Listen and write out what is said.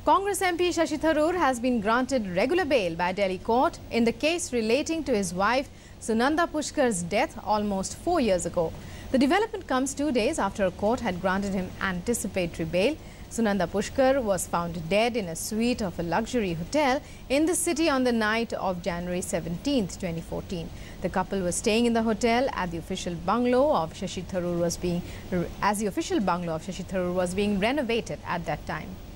Congress MP Shashi Tharoor has been granted regular bail by Delhi court in the case relating to his wife Sunanda Pushkar's death almost 4 years ago. The development comes 2 days after a court had granted him anticipatory bail. Sunanda Pushkar was found dead in a suite of a luxury hotel in the city on the night of January 17, 2014. The couple was staying in the hotel as the official bungalow of Shashi Tharoor was being renovated at that time.